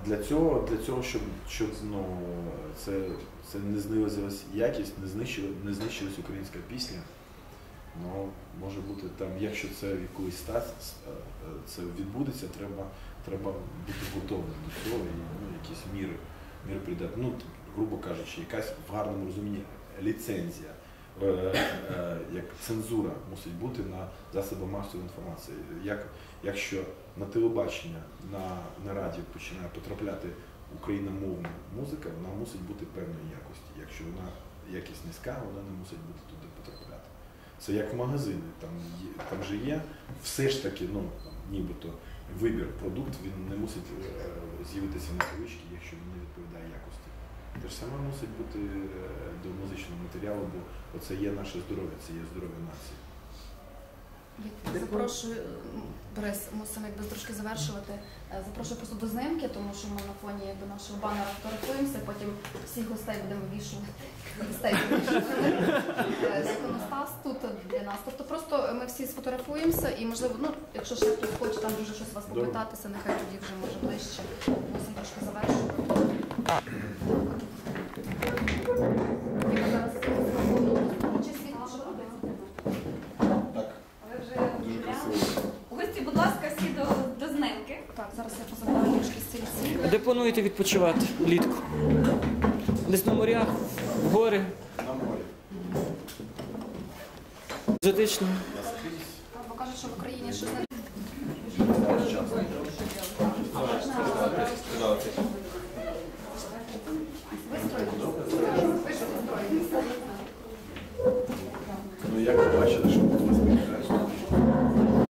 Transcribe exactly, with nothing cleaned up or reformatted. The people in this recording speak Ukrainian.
для цього, для цього, щоб, щоб ну, це, це не знизилась якість, не знищилась, не знищилась українська пісня. Ну, може бути там, якщо це колись стать, це відбудеться, треба, треба бути готовим до цього і ну, якісь міри, міри придати. Ну, грубо кажучи, якась в гарному розумінні ліцензія, е, е, як цензура мусить бути на засоби масової інформації. Як, якщо на телебачення, на, на радіо починає потрапляти україномовна музика, вона мусить бути певної якості. Якщо вона якість низька, вона не мусить бути туди потрапляти. Це як в магазини, там, є, там же є все ж таки, ну, там, нібито вибір, продукт, він не мусить е, з'явитися на поличці, якщо він не відповідає якості. Те ж саме мусить бути е, до музичного матеріалу, бо оце є наше здоров'я, це є здоров'я нації. Запрошую, Борис, мусимо якби трошки завершувати. Запрошую просто до знимки, тому що ми на фоні якби, нашого банера фотографуємося, потім всіх гостей будемо вивішувати. Гостей з іконостас тут для нас. Тобто просто ми всі сфотографуємося і, можливо, ну, якщо ще хтось хоче там дуже щось вас попитатися, нехай тоді вже може ближче. Мусимо трошки завершувати. Зараз чи світло, що робиться? Дуже красиво. Гості, будь ласка, всі до, до знимки. Так, зараз я позабираю трошки стільці. А де плануєте відпочивати влітку? Десь на морях, в гори? На морі. Екзотично? Наскрізь. Бо кажуть, що в Україні щось не... Зараз час.